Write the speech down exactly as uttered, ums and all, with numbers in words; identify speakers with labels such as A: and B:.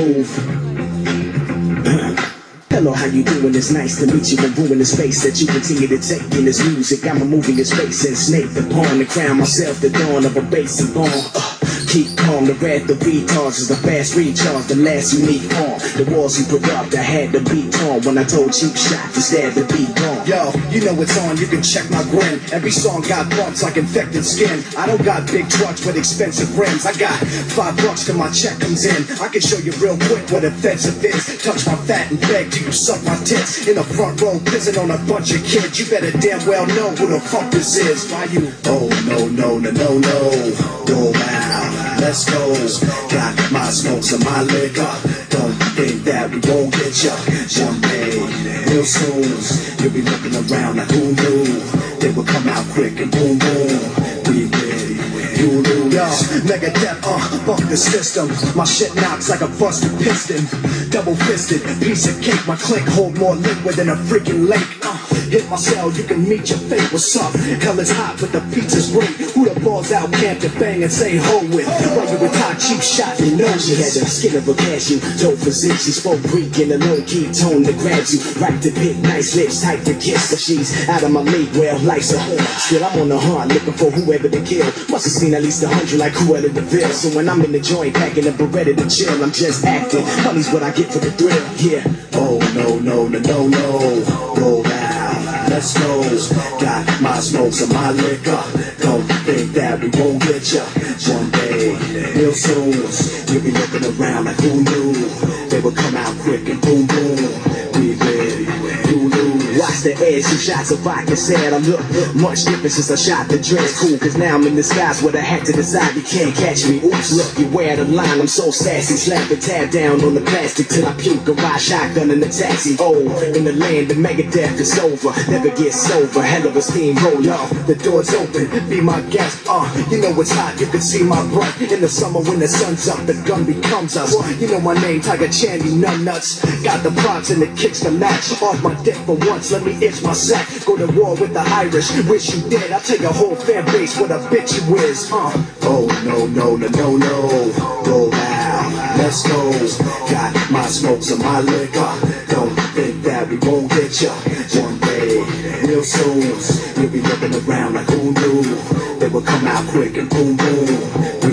A: move. Hello, how you doing? It's nice to meet you and ruin the space that you continue to take in this music. I'm a moving in space and snake the pawn to crown myself the dawn of a basic born. Uh, keep calm, the red, the retards is the fast recharge, the last unique form. The walls you put up, I had to be torn when I told Cheap Shot to stab the beat gone.
B: Yo, you know it's on, you can check my grin. Every song got bumps like infected skin. I don't got big trucks with expensive rims. I got five bucks till my check comes in. I can show you real quick what offensive is. Touch my fat and beg till you suck my tits. In the front row, pissing on a bunch of kids. You better damn well know who the fuck this is. Why you? Oh no no no no no. Go out, let's go. Got my smokes and my liquor. Don't think that we won't get ya. One day, real soon, you'll be looking around like who knew they would come out quick and boom boom. We ready, you lose. Yo, Megadeth, uh, fuck the system. My shit knocks like a busted piston. Double fisted, piece of cake. My click hold more liquid than a freaking lake. Uh, hit my cell, you can meet your fate. What's up? Hell is hot, but the pizza's great. Who the balls out camp to bang and say ho with? When you with hot Cheap Shot, you know she had the skin of a cashew. Dope physique, she spoke Greek in a low-key tone that grabs you. Right to pick, nice lips, tight to kiss. But she's out of my league, well, life's a horn. Still, I'm on the hunt, looking for whoever to kill. Must have seen at least a hundred like Cruella de Vil. So when I'm in the joint, packing a Beretta to chill, I'm just acting. Money's what I get for the thrill, yeah. Oh, no, no, no, no, no. Roll out, let's go. Got my smokes and my liquor. Don't think that we won't get ya. One day, real soon, you'll be looking around like who knew they would come out quick and boom boom. We ready, you lose.
A: Watch the edge, two shots of vodka said I look much different since I shot the dress. Cool, cause now I'm in the skies with a hat to the side. You can't catch me. Oops, look, you wear the line. I'm so sassy. Slap the tab down on the plastic till I puke. A ride shotgun in the taxi. Oh, in the land of Megadeth is over. Never get sober. Hell of a steamroller. The door's open. Be my guest. Uh, you know it's hot. You can see my breath. In the summer when the sun's up, the gun becomes us. You know my name, Tiger Chan, you nuts. Got the props and the kicks to match. Off my dick for once. Let me itch my sack. Go to war with the Irish. Wish you did. I'll tell your whole fan base what a bitch you is. Uh.
B: Oh no no no no no. Roll out, let's go. Got my smokes and my liquor. Don't think that we won't get ya. One day, real soon, you'll be looking around like who knew they would come out quick and boom boom. We